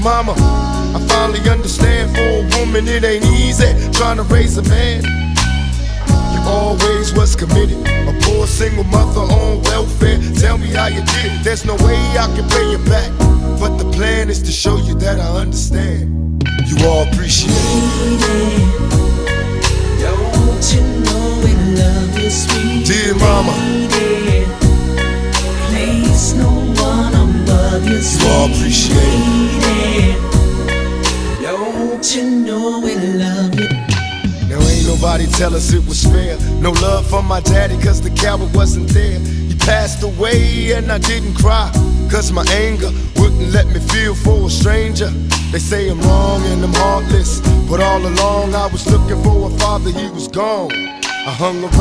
Mama, I finally understand, for a woman it ain't easy trying to raise a man. You always was committed, a poor single mother on welfare. Tell me how you did it, there's no way I can pay you back, but the plan is to show you that I understand. You all appreciate it. Don't you know we love you, sweet Dear mama, lady. Place no one above you, sweet you all appreciate it. lady. Don't you know we love you? Now ain't nobody tell us it was fair. No love for my daddy cause the coward wasn't there. He passed away and I didn't cry, cause my anger wouldn't let me feel for a stranger. They say I'm wrong and I'm heartless, but all along I was looking for a father, he was gone. I hung around